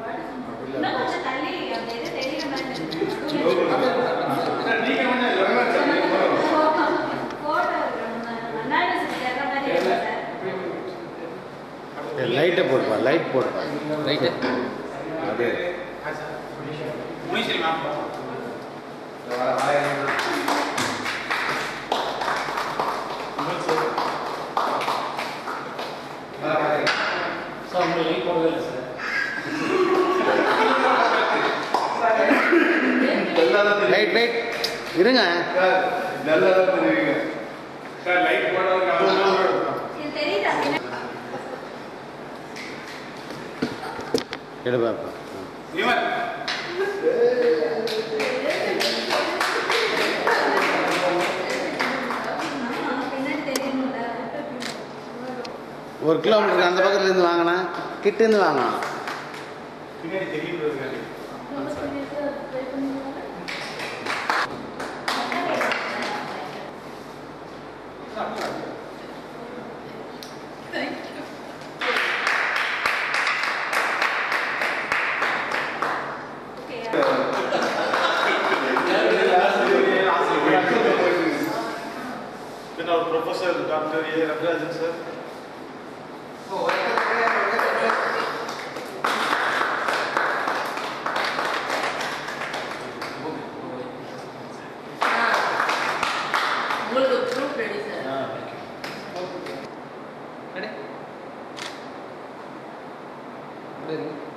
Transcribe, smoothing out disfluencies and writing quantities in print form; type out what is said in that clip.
இன்னும் கொஞ்சம் தள்ளி அந்த இது தெரியற மாதிரி இருக்கு. போட்டோ அனாலிசிஸ் தெரியற மாதிரி இருக்கு சார். லைட்டை போடுப்பா, லைட் போடுப்பா, லைட்டு அப்படியே முடிச்சிருமா சார் உங்களுக்கு லைட் போடவே இல்லை சார். லைட் லைட் இருங்க சார் லைட் போடுறது இது தெரியுதா? எடுப்பாப்பா. இவன் பின்னாடி தெரியும்ல. 1 கிலோமீட்டருக்கு அந்த பக்கத்துல இருந்து வாங்கினா கிட்டேருந்து வாங்கணும். பின்னாடி தெரியுது. Then our professor, Dr. A. Raghurajan sir. உங்களுக்கு proof ready sir. Ready? Ready?